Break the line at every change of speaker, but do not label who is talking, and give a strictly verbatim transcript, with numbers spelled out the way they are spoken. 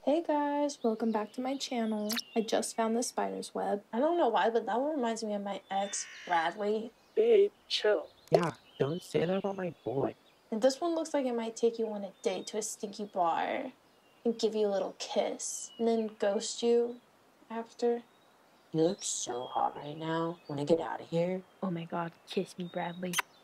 Hey guys, welcome back to my channel. I just found this spider's web. I don't know why, but that one reminds me of my ex, Bradley.
Babe, chill. Yeah, don't say that about my boy.
And this one looks like it might take you on a date to a stinky bar and give you a little kiss and then ghost you after.
You look so hot right now. Want to get out of here?
Oh my god, kiss me, Bradley.